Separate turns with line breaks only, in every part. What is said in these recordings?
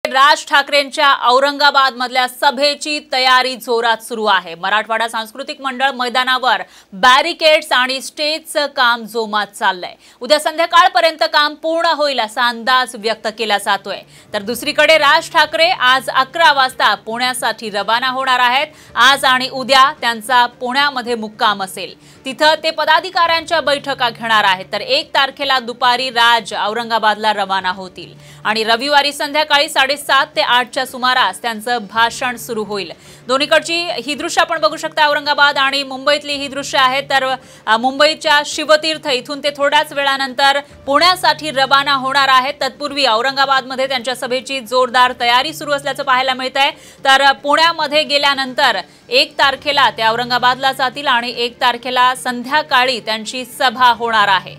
राज ठाकरेंच्या औरंगाबाद मधल्या सभेची तयारी जोरात सुरू आहे। मराठवाडा सांस्कृतिक मंडळ मैदानावर बॅरिकेड्स आणि स्टेजचं काम जोमात चाललंय। उद्या संध्याकाळपर्यंत काम पूर्ण होईल असा अंदाज व्यक्त केला जातोय। तर दुसरीकडे राज ठाकरे आज 11 वाजता पुण्यासाठी रवाना होणार आहेत। आज आणि उद्या त्यांचा पुण्यामध्ये मुक्काम असेल। तिथं ते पदाधिकाऱ्यांच्या बैठका घेणार आहेत। तर 1 तारखेला दुपारी राज औरंगाबादला रवाना होतील आणि रविवारी संध्याकाळी 7:30 ते 8च्या सुमारास त्यांचं भाषण सुरू होईल। दोन्हीकडची ही दृश्य आपण बघू शकता। औरंगाबाद आणि मुंबईतली ही दृश्य आहे। तर मुंबईच्या शिवतीर्थ इथून ते थोड्याच वेळानंतर पुण्यासाठी रवाना होणार आहेत। तत्पूर्वी औरंगाबादमध्ये त्यांच्या सभेची जोरदार तयारी सुरू असल्याचं पाहायला मिळतंय। तर पुण्यामध्ये गेल्यानंतर 1 तारखेला ते औरंगाबादला जातील आणि 1 तारखेला संध्याकाळी त्यांची सभा होणार आहे।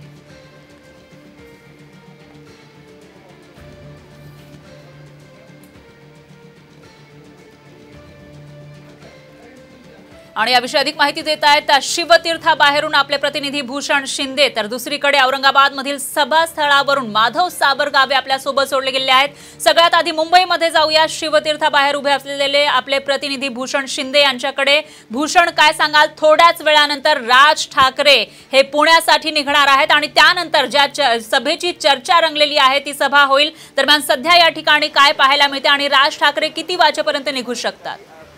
आणि याविषयी अधिक माहिती देत आहेत शिवतीर्थाबाहेरून आपले प्रतिनिधी भूषण शिंदे। तर दुसरीकडे औरंगाबादमधील सभास्थळावरून माधव साबरगावे आपल्यासोबत जोडले गेले आहेत। सगळ्यात आधी मुंबईमध्ये जाऊया। शिवतीर्थाबाहेर उभे असलेले आपले प्रतिनिधी भूषण शिंदे यांच्याकडे। भूषण, काय सांगाल, थोड्याच वेळानंतर राज ठाकरे हे पुण्यासाठी निघणार आहेत आणि त्यानंतर ज्या सभेची चर्चा रंगलेली आहे ती सभा होईल। दरम्यान सध्या या ठिकाणी काय पाहायला मिळते आणि राज ठाकरे किती वाजेपर्यंत निघू शकतात?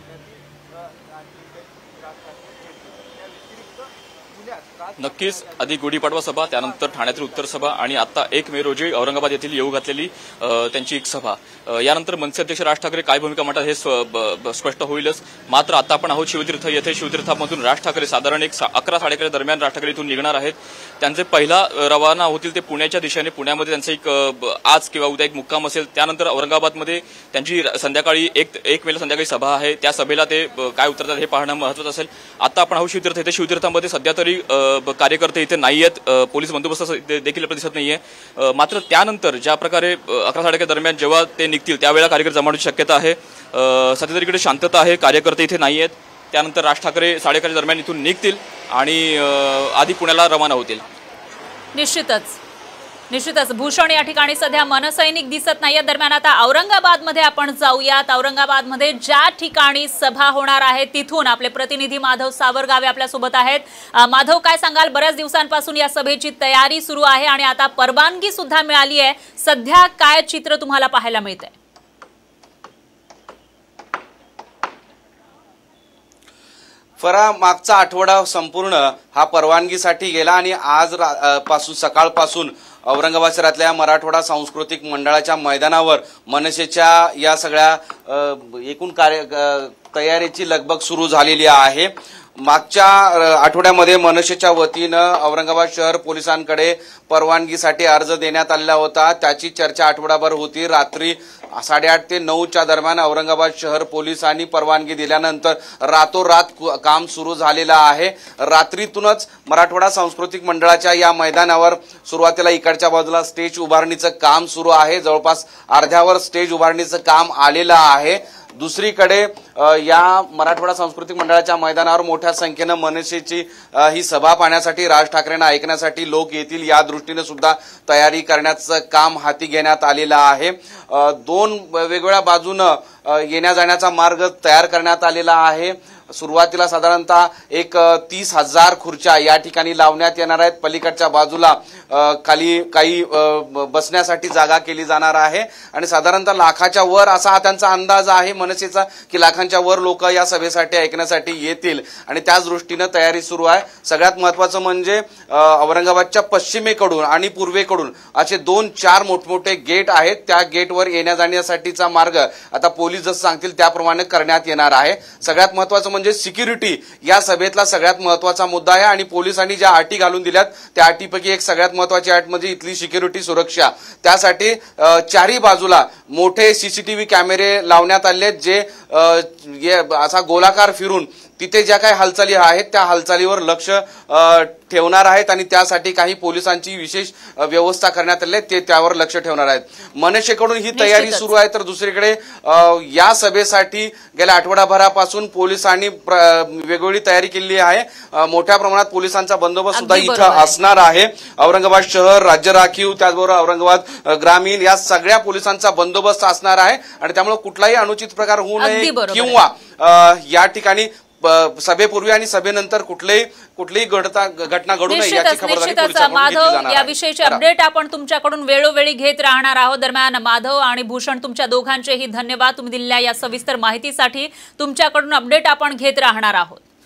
नक्कीच आधी गुढीपाडवा सभा, त्यानंतर ठाण्यातील उत्तर सभा आणि आता 1 मे रोजी औरंगाबाद येथील येऊ घातलेली त्यांची एक सभा। यानंतर मनसे अध्यक्ष राज ठाकरे काय भूमिका मांडतात हे स्पष्ट होईलच। मात्र आता आपण आहोत शिवतीर्थ येथे। शिवतीर्थामधून राज ठाकरे साधारण 11-11:30 दरम्यान राज ठाकरे इथून निघणार आहेत। त्यांचे पहिला रवाना होतील ते पुण्याच्या दिशेने। पुण्यामध्ये त्यांचं एक आज किंवा उद्या एक मुक्काम असेल। त्यानंतर औरंगाबादमध्ये त्यांची संध्याकाळी 1 मेला संध्याकाळी सभा आहे। त्या सभेला ते काय उतरतात हे पाहणं महत्त्वाचं असेल। आता आपण आहोत शिवतीर्थ येथे। शिवतीर्थामध्ये सध्या तरी कार्यकर्ते इथे नाहीयेत, पोलीस बंदोबस्त देखील दिसत नाहीये। मात्र त्यानंतर ज्या प्रकारे 11-11:30 दरम्यान जेव्हा ते निघतील त्यावेळेला कार्यकर्ते जमा होण्याची शक्यता आहे। सध्या तरी इकडे शांतता आहे, कार्यकर्ते इथे नाहीयेत। त्यानंतर राज ठाकरे 11:30 दरम्यान इथून निघतील आणि आधी पुण्याला रवाना होतील।
निश्चितच भूषण, या ठिकाणी सध्या मनसैनिक दिसत नाहीये। दरम्यान आता औरंगाबादमध्ये आपण जाऊयात। औरंगाबादमध्ये ज्या ठिकाणी सभा होणार आहे तिथून आपले प्रतिनिधी माधव साबरगावे आपल्यासोबत आहेत। माधव, काय सांगाल, बऱ्याच दिवसांपासून या सभेची तयारी सुरू आहे आणि आता परवानगी सुद्धा मिळाली आहे। सध्या काय चित्र तुम्हाला पाहायला मिळतंय?
फरा, मागचा आठवडा संपूर्ण हा परवानगीसाठी गेला आणि आज पासून सकाळपासून औरंगाबाद शहरातल्या मराठवाडा सांस्कृतिक मंडळाच्या मैदानावर मनसेच्या या सगळ्या एकूण तयारीची लगबग सुरू झालेली आहे। मागच्या आठवड्यामध्ये मनसेच्या वतीनं औरंगाबाद शहर पोलिसांकडे परवानगीसाठी अर्ज देण्यात आलेला होता। त्याची चर्चा आठवडाभर होती। रात्री 8:30 ते 9च्या दरम्यान औरंगाबाद शहर पोलिसांनी परवानगी दिल्यानंतर रातोरात काम सुरू झालेलं आहे। रात्रीतूनच मराठवाडा सांस्कृतिक मंडळाच्या या मैदानावर सुरुवातीला इकडच्या बाजूला स्टेज उभारणीचं काम सुरू आहे। जवळपास अर्ध्यावर स्टेज उभारणीचं काम आलेलं आहे। दुसरीकडे या मराठवाडा सांस्कृतिक मंडळाच्या मैदानावर मोठ्या संख्येनं मनसेची ही सभा पाहण्यासाठी, राज ठाकरेंना ऐकण्यासाठी लोक येतील या दृष्टीने सुद्धा तयारी करण्याचं काम हाती घेण्यात आलेलं आहे। 2 वेगवेगळ्या बाजूनं येण्या जाण्याचा मार्ग तयार करण्यात आलेला आहे। सुरुवातीला साधारणतः एक 30,000 खुर्च्या या ठिकाणी लावण्यात येणार आहेत। पलीकडच्या बाजूला खाली काही बसण्यासाठी जागा केली जाणार आहे आणि साधारणतः लाखाच्या वर असा त्यांचा अंदाज आहे मनसेचा की लाखांच्या वर लोक या सभेसाठी ऐकण्यासाठी येतील आणि त्याच दृष्टीने तयारी सुरू आहे। सगळ्यात महत्त्वाचं म्हणजे औरंगाबादच्या पश्चिमेकडून आणि पूर्वेकडून असे 2-4 मोठमोठे गेट आहेत। त्या गेटवर येण्या जाण्यासाठीचा मार्ग आता पोलीस जसं सांगतील त्याप्रमाणे करण्यात येणार आहे। सगळ्यात महत्त्वाचं म्हणजे सिक्युरिटी या सभेतला सगळ्यात महत्त्वाचा मुद्दा आहे आणि पोलिसांनी ज्या अटी घालून दिल्यात त्या अटीपैकी एक सगळ्यात महत्त्वाची अट म्हणजे इथली सिक्युरिटी सुरक्षा। त्यासाठी 4ही बाजूला मोठे सीसीटीव्ही कॅमेरे लावण्यात आले जे असा गोलाकार फिरून तिथे ज्या काही हालचाली आहेत त्या हालचालीवर लक्ष ठेवणार आहेत आणि त्यासाठी काही पोलिसांची विशेष व्यवस्था करण्यात आली आहे, ते त्यावर लक्ष ठेवणार आहेत. मनसेकडून ही तयारी सुरू आहे. तर दुसरीकडे या सभेसाठी गेल्या आठवडाभरापासून पोलिसांनी वेगवेगळी तयारी केली आहे. मोठ्या प्रमाणात पोलिसांचा बंदोबस्त सुद्धा इथं असणार आहे. औरंगाबाद शहर, राज्य राखीव, त्याचबरोबर औरंगाबाद ग्रामीण या सगळ्या पोलिसांचा बंदोबस्त असणार आहे आणि त्यामुळे कुठलाही अनुचित प्रकार होऊ नये किंवा या ठिकाणी सभेपूर्वी आणि सभेनंतर कुठलीही घटना घडू नये याची खबरदारी पोलिसांकडून घेतली जाणार आहे.
याविषयीचे अपडेट आपण तुमच्याकडून वेळोवेळी घेत राहणार आहोत. दरम्यान माधव आणि भूषण, तुमच्या दोघांचेही धन्यवाद. तुम्ही दिलेल्या या सविस्तर माहितीसाठी. तुमच्याकडून अपडेट आपण घेत राहणार आहोत.